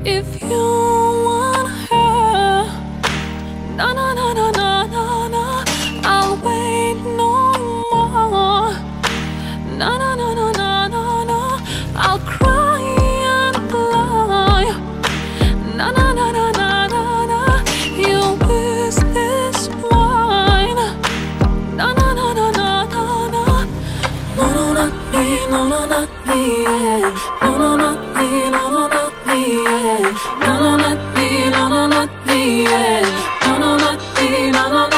If you want her, na na na na na na na, I'll wait no more. Na na na na na na na, I'll cry and lie. Na na na na na na na, you'll miss this wine. Na na na na na na na, no no not me, no no not me, yeah. No no not me, no no not me, yeah. No no not me, no no not me, yeah. No no not me, no no not